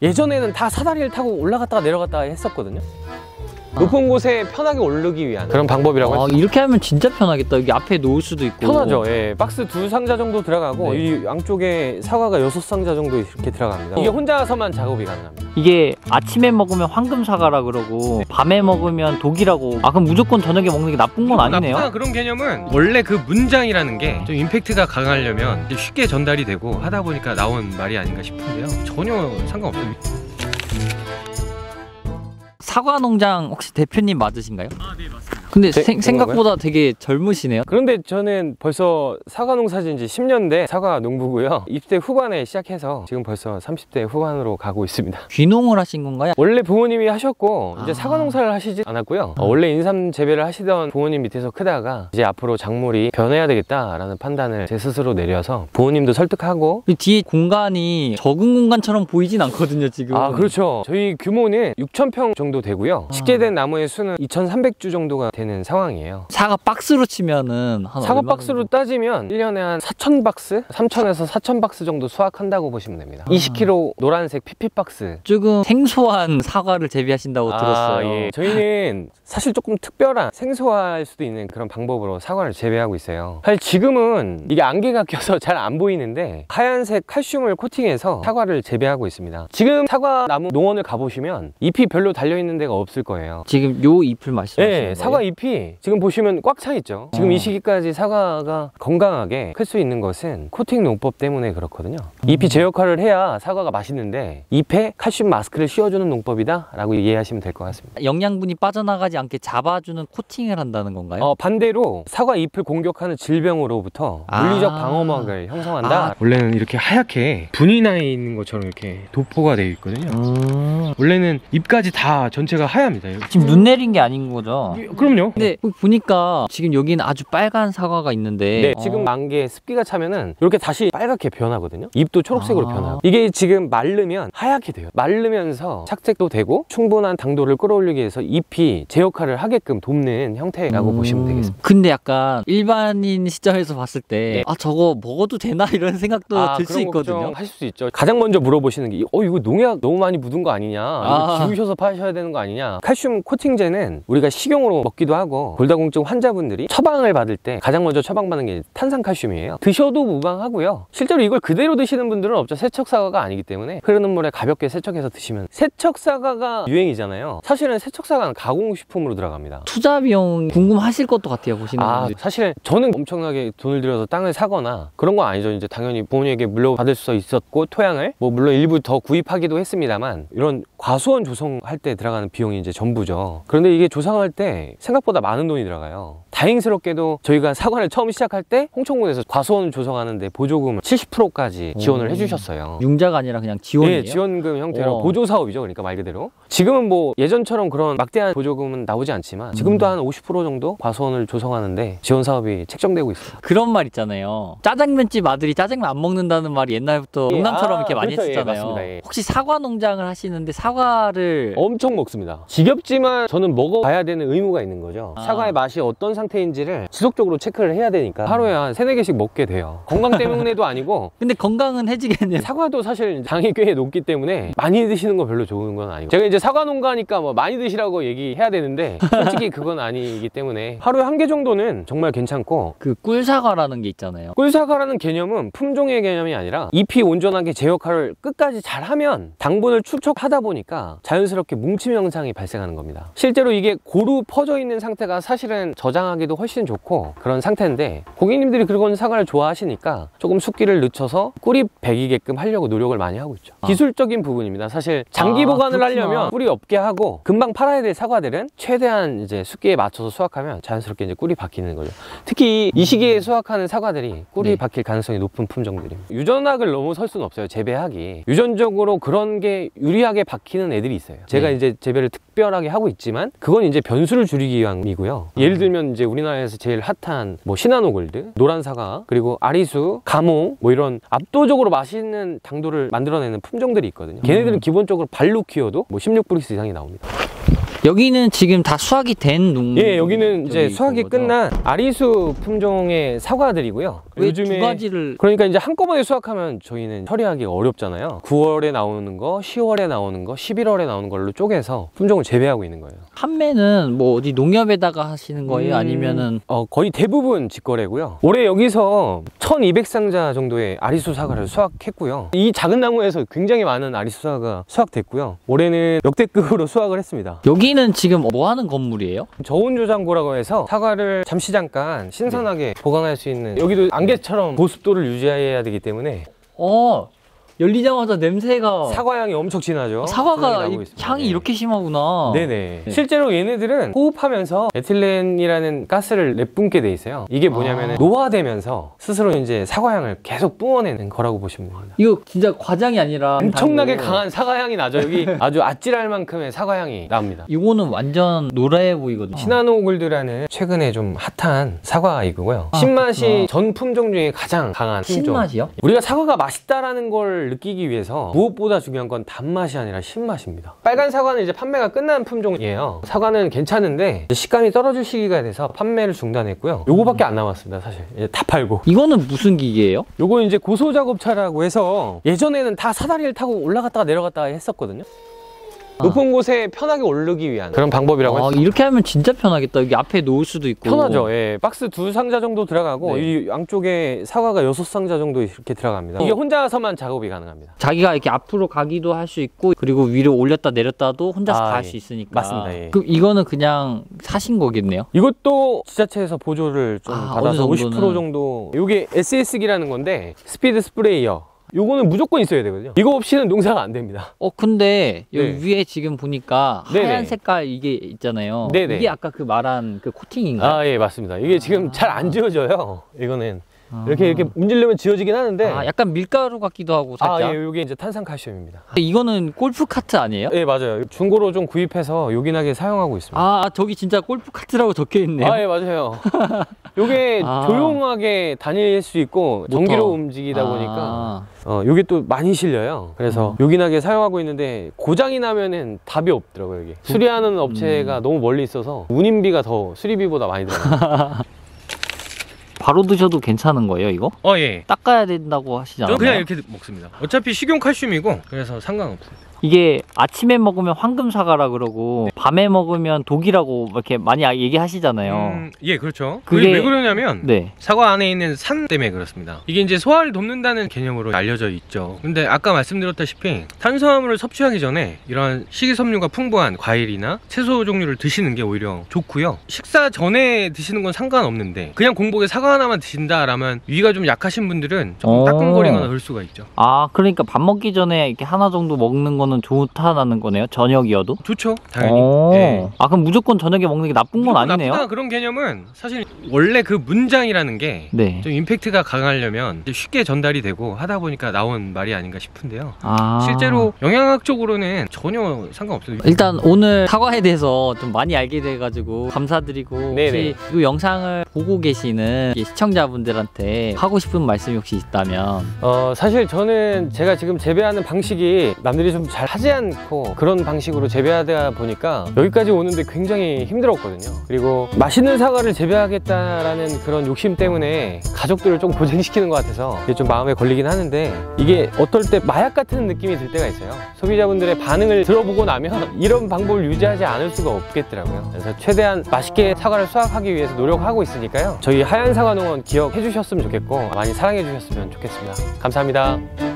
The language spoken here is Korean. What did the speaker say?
예전에는 다 사다리를 타고 올라갔다가 내려갔다가 했었거든요. 높은 곳에 편하게 오르기 위한 그런 방법이라고 아, 이렇게 하면 진짜 편하겠다. 여기 앞에 놓을 수도 있고. 편하죠. 예, 박스 2상자 정도 들어가고 네. 이 양쪽에 사과가 6상자 정도 이렇게 들어갑니다. 이게 혼자서만 작업이 가능합니다. 이게 아침에 먹으면 황금 사과라 그러고 밤에 먹으면 독이라고. 아, 그럼 무조건 저녁에 먹는 게 나쁜 건 아니네요? 나쁘다 그런 개념은 원래 그 문장이라는 게 좀 임팩트가 강하려면 쉽게 전달이 되고 하다 보니까 나온 말이 아닌가 싶은데요. 전혀 상관없습니다. 사과 농장 혹시 대표님 맞으신가요? 아, 네, 맞습니다. 근데 네, 생각보다 되게 젊으시네요. 그런데 저는 벌써 사과 농사 지은 지 10년 된 사과 농부고요. 20대 후반에 시작해서 지금 벌써 30대 후반으로 가고 있습니다. 귀농을 하신 건가요? 원래 부모님이 하셨고 이제 사과 농사를 하시지 않았고요. 원래 인삼 재배를 하시던 부모님 밑에서 크다가 이제 앞으로 작물이 변해야 되겠다라는 판단을 제 스스로 내려서 부모님도 설득하고. 뒤에 공간이 적은 공간처럼 보이진 않거든요, 지금. 아, 그렇죠. 저희 규모는 6,000평 정도 되고요. 식재된 나무의 수는 2,300주 정도가 되는 상황이에요. 사과 박스로 치면은 한 사과 얼마 박스로 정도? 따지면 1년에 한 4,000박스? 3,000에서 4,000박스 정도 수확한다고 보시면 됩니다. 20kg 노란색 PP 박스. 조금 생소한 사과를 재배하신다고 들었어요. 예. 저희는 사실 조금 특별한 생소할 수도 있는 그런 방법으로 사과를 재배하고 있어요. 사실 지금은 이게 안개가 껴서 잘 안 보이는데 하얀색 칼슘을 코팅해서 사과를 재배하고 있습니다. 지금 사과 나무 농원을 가보시면 잎이 별로 달려있는 데가 없을 거예요. 지금 요 잎을 말씀하시는 거예요? 네, 사과 잎이 지금 보시면 꽉 차 있죠. 지금 이 시기까지 사과가 건강하게 클 수 있는 것은 코팅 농법 때문에 그렇거든요. 잎이 제 역할을 해야 사과가 맛있는데 잎에 칼슘 마스크를 씌워주는 농법이다 라고 이해하시면 될 것 같습니다. 영양분이 빠져나가지 않게 잡아주는 코팅을 한다는 건가요? 반대로 사과 잎을 공격하는 질병으로부터 물리적 방어막을 형성한다. 원래는 이렇게 하얗게 분이 나 있는 것처럼 이렇게 도포가 되어 있거든요. 원래는 잎까지 다 전체가 하얗습니다. 지금 눈 내린 게 아닌 거죠? 그럼요. 근데 보니까 지금 여기는 아주 빨간 사과가 있는데 네, 지금 안개에 습기가 차면은 이렇게 다시 빨갛게 변하거든요. 잎도 초록색으로 변하고. 이게 지금 마르면 하얗게 돼요. 마르면서 착색도 되고 충분한 당도를 끌어올리기 위해서 잎이 제 역할을 하게끔 돕는 형태라고 보시면 되겠습니다. 근데 약간 일반인 시점에서 봤을 때 아, 저거 먹어도 되나 이런 생각도 들 수 있거든요. 하실 수 있죠. 가장 먼저 물어보시는 게 이거 농약 너무 많이 묻은 거 아니냐, 이거 지우셔서 파셔야 되는 거 아니냐. 칼슘 코팅제는 우리가 식용으로 먹기도 하고 골다공증 환자분들이 처방을 받을 때 가장 먼저 처방받는 게 탄산칼슘이에요. 드셔도 무방하고요. 실제로 이걸 그대로 드시는 분들은 없죠. 세척사과가 아니기 때문에 흐르는 물에 가볍게 세척해서 드시면. 세척사과가 유행이잖아요. 사실은 세척사과는 가공식품으로 들어갑니다. 투자 비용 궁금하실 것도 같아요, 보시는 분들. 사실 저는 엄청나게 돈을 들여서 땅을 사거나 그런 건 아니죠. 이제 당연히 부모님에게 물려받을 수 있었고 토양을 물론 일부 더 구입하기도 했습니다만 이런 과수원 조성할 때 들어가는 비용이 이제 전부죠. 그런데 이게 조성할 때 생각보다 많은 돈이 들어가요. 다행스럽게도 저희가 사과를 처음 시작할 때 홍천군에서 과수원을 조성하는데 보조금 70%까지 지원을 해주셨어요. 융자가 아니라 그냥 지원이에요? 네, 지원금 형태로 보조사업이죠. 그러니까 말 그대로. 지금은 예전처럼 그런 막대한 보조금은 나오지 않지만 지금도 한 50% 정도 과수원을 조성하는데 지원 사업이 책정되고 있습니다. 그런 말 있잖아요. 짜장면집 아들이 짜장면 안 먹는다는 말이 옛날부터 농담처럼 이렇게 많이 그렇죠. 했었잖아요. 맞습니다. 혹시 사과 농장을 하시는데 사과를 엄청 먹습니다. 지겹지만 저는 먹어봐야 되는 의무가 있는 거죠. 사과의 맛이 어떤 상태인지를 지속적으로 체크를 해야 되니까 하루에 한 3-4개씩 먹게 돼요. 건강 때문에도 아니고. 근데 건강은 해지겠네요. 사과도 사실 당이 꽤 높기 때문에 많이 드시는 거 별로 좋은 건 아니고, 제가 이제 사과 농가니까 많이 드시라고 얘기해야 되는데 솔직히 그건 아니기 때문에 하루에 1개 정도는 정말 괜찮고. 그 꿀사과라는 게 있잖아요. 꿀사과라는 개념은 품종의 개념이 아니라 잎이 온전하게 제 역할을 끝까지 잘하면 당분을 축적하다 보니까 자연스럽게 뭉침 현상이 발생하는 겁니다. 실제로 이게 고루 퍼져 있는 상태가 사실은 저장하기도 훨씬 좋고 그런 상태인데, 고객님들이 그런 사과를 좋아하시니까 조금 숙기를 늦춰서 꿀이 배기게끔 하려고 노력을 많이 하고 있죠. 기술적인 부분입니다. 사실 장기 보관을 하려면 꿀이 없게 하고 금방 팔아야 될 사과들은 최대한 이제 숙기에 맞춰서 수확하면 자연스럽게 이제 꿀이 박히는 거죠. 특히 이 시기에 수확하는 사과들이 꿀이 박힐 가능성이 높은 품종들입니다. 유전학을 넘어설 수는 없어요. 재배학이 유전적으로 그런 게 유리하게 박히는 애들이 있어요. 제가 이제 재배를 특별하게 하고 있지만 그건 이제 변수를 줄이기 위함이고요. 예를 들면 이제 우리나라에서 제일 핫한 시나노골드, 노란 사과, 그리고 아리수, 가몽 이런 압도적으로 맛있는 당도를 만들어내는 품종들이 있거든요. 걔네들은 기본적으로 발로 키워도 16브릭스 이상이 나옵니다. 여기는 지금 다 수확이 된 농. 예, 여기는 이제 수확이 거죠? 끝난 아리수 품종의 사과들이고요. 왜 두 가지를? 그러니까 이제 한꺼번에 수확하면 저희는 처리하기가 어렵잖아요. 9월에 나오는 거, 10월에 나오는 거, 11월에 나오는 걸로 쪼개서 품종을 재배하고 있는 거예요. 판매는 뭐 어디 농협에다가 하시는 거예요? 아니면은 거의 대부분 직거래고요. 올해 여기서 1200상자 정도의 아리수 사과를 수확했고요. 이 작은 나무에서 굉장히 많은 아리수 사과가 수확됐고요. 올해는 역대급으로 수확을 했습니다. 여기는 지금 뭐 하는 건물이에요? 저온조장고라고 해서 사과를 잠시 잠깐 신선하게 보관할 수 있는, 여기도 안개처럼 고습도를 유지해야 되기 때문에 열리자마자 냄새가 사과향이 엄청 진하죠. 사과가 나고 있습니다. 향이 네. 이렇게 심하구나. 네네. 실제로 얘네들은 호흡하면서 에틸렌이라는 가스를 내뿜게 돼 있어요. 이게 뭐냐면 노화되면서 스스로 이제 사과향을 계속 뿜어내는 거라고 보시면 됩니다. 이거 진짜 과장이 아니라 엄청나게 강한 사과향이 나죠. 여기 아주 아찔할 만큼의 사과향이 납니다. 이거는 완전 노래해 보이거든요. 시나노골드라는 최근에 좀 핫한 사과이고요. 신맛이 그렇구나. 전 품종 중에 가장 강한 품종. 신맛이요? 우리가 사과가 맛있다라는 걸 느끼기 위해서 무엇보다 중요한 건 단맛이 아니라 신맛입니다. 빨간 사과는 이제 판매가 끝난 품종이에요. 사과는 괜찮은데 식감이 떨어질 시기가 돼서 판매를 중단했고요. 요거밖에 안 남았습니다. 사실 이제 다 팔고. 이거는 무슨 기계예요? 요거 이제 고소작업차라고 해서 예전에는 다 사다리를 타고 올라갔다가 내려갔다가 했었거든요. 높은 곳에 편하게 오르기 위한 그런 방법이라고 했어요. 이렇게 하면 진짜 편하겠다. 여기 앞에 놓을 수도 있고. 편하죠. 예. 박스 2상자 정도 들어가고 네. 이 양쪽에 사과가 6상자 정도 이렇게 들어갑니다. 이게 혼자서만 작업이 가능합니다. 자기가 이렇게 앞으로 가기도 할 수 있고, 그리고 위로 올렸다 내렸다도 혼자서 갈 수 있으니까. 맞습니다. 예. 그럼 이거는 그냥 사신 거겠네요? 이것도 지자체에서 보조를 좀 받아서 어느 50% 정도는. 정도. 이게 SS기라는 건데 스피드 스프레이어. 요거는 무조건 있어야 되거든요. 이거 없이는 농사가 안 됩니다. 근데 여기 네. 위에 지금 보니까 네네. 하얀 색깔 이게 있잖아요. 네네. 이게 아까 그 말한 그 코팅인가요? 아, 예, 맞습니다. 이게 지금 잘 안 지워져요. 이거는 이렇게 문지르면 지워지긴 하는데. 약간 밀가루 같기도 하고 살짝. 예, 이게 이제 탄산칼슘입니다. 이거는 골프 카트 아니에요? 예, 맞아요. 중고로 좀 구입해서 요긴하게 사용하고 있습니다. 저기 진짜 골프 카트라고 적혀 있네요. 예, 맞아요. 요게 조용하게 다닐 수 있고 전기로 움직이다 보니까 요게 또 많이 실려요. 그래서 요긴하게 사용하고 있는데 고장이 나면은 답이 없더라고요. 여기 수리하는 업체가 너무 멀리 있어서 운임비가 더 수리비보다 많이 들어요. 바로 드셔도 괜찮은 거예요, 이거? 예. 닦아야 된다고 하시지 않나요? 저 그냥 이렇게 먹습니다. 어차피 식용 칼슘이고 그래서 상관없어요. 이게 아침에 먹으면 황금 사과라 그러고 밤에 먹으면 독이라고 이렇게 많이 얘기하시잖아요. 예, 그렇죠. 그게 왜 그러냐면 네. 사과 안에 있는 산 때문에 그렇습니다. 이게 이제 소화를 돕는다는 개념으로 알려져 있죠. 근데 아까 말씀드렸다시피 탄수화물을 섭취하기 전에 이런 식이섬유가 풍부한 과일이나 채소 종류를 드시는 게 오히려 좋고요. 식사 전에 드시는 건 상관없는데 그냥 공복에 사과 하나만 드신다라면 위가 좀 약하신 분들은 조금 따끔거리거나 그럴 수가 있죠. 그러니까 밥 먹기 전에 이렇게 하나 정도 먹는 거는 좋다는 거네요. 저녁이어도. 좋죠, 당연히. 예. 그럼 무조건 저녁에 먹는 게 나쁜 건 아니네요. 나쁘다 그런 개념은 사실 원래 그 문장이라는 게 네. 좀 임팩트가 강하려면 쉽게 전달이 되고 하다 보니까 나온 말이 아닌가 싶은데요. 실제로 영양학적으로는 전혀 상관없어요. 일단 오늘 사과에 대해서 좀 많이 알게 돼가지고 감사드리고, 네네. 혹시 이 영상을 보고 계시는 시청자분들한테 하고 싶은 말씀이 혹시 있다면? 사실 저는 제가 지금 재배하는 방식이 남들이 좀 잘 하지 않고 그런 방식으로 재배하다 보니까 여기까지 오는데 굉장히 힘들었거든요. 그리고 맛있는 사과를 재배하겠다라는 그런 욕심 때문에 가족들을 좀 고생시키는 것 같아서 이게 좀 마음에 걸리긴 하는데, 이게 어떨 때 마약 같은 느낌이 들 때가 있어요. 소비자분들의 반응을 들어보고 나면 이런 방법을 유지하지 않을 수가 없겠더라고요. 그래서 최대한 맛있게 사과를 수확하기 위해서 노력하고 있으니까요. 저희 하얀 사과 농원 기억해 주셨으면 좋겠고 많이 사랑해 주셨으면 좋겠습니다. 감사합니다.